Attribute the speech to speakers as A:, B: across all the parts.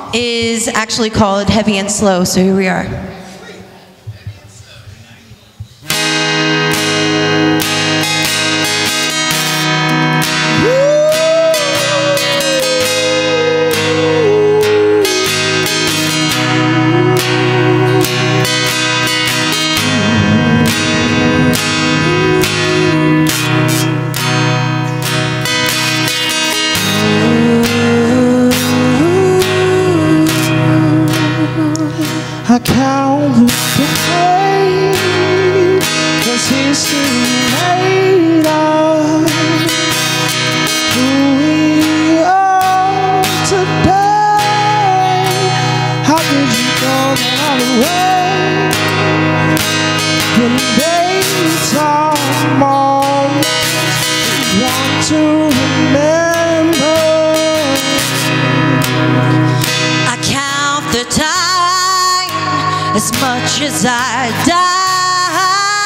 A: is actually called Heavy and Slow, so here we are.
B: I count the days, 'cause history made us who we are today. How could you go that I would wait when days are moments you want to remember?
A: I count the time as much as I dye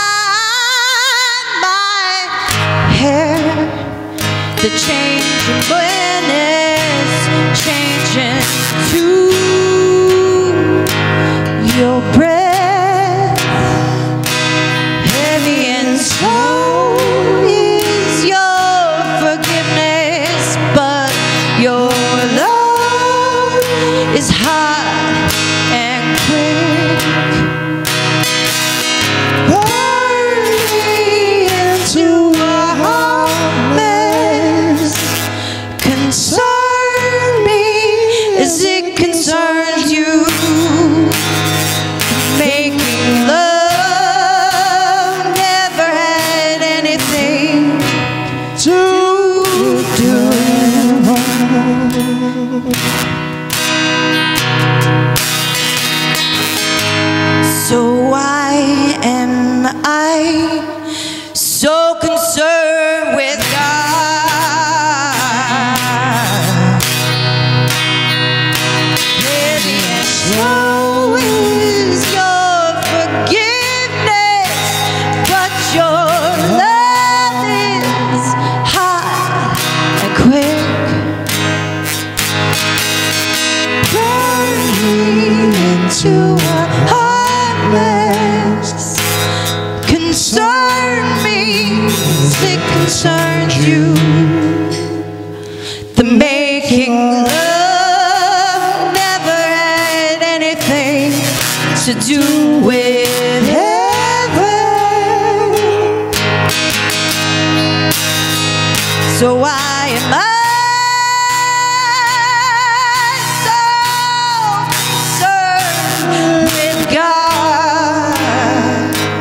A: my hair. The changing when it's changing to your breath. Heavy and slow is your forgiveness, but your love is hot and quick. Burning into a hot mess. Concern me as it concerns you. Making love never had anything to do. So why am I so concerned with God? Heavy and slow is your forgiveness, but your love is hot and quick. Burning into a hot mess. Concern me as it concerns you. The making love never had anything to do with heaven. So why am I so concerned with God?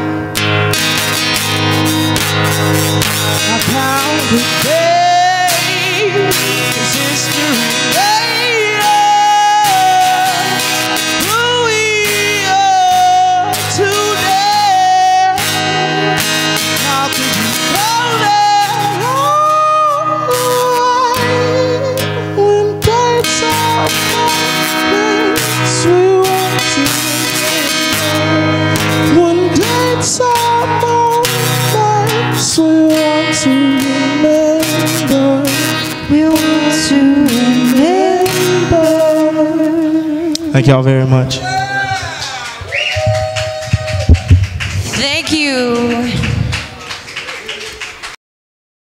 B: I count the days, 'cause history made us who we are today. How could you go that long when days are moments we want to remember? When days are moments we want to remember.
A: We want to remember.
B: Thank y'all very much.
A: Thank you.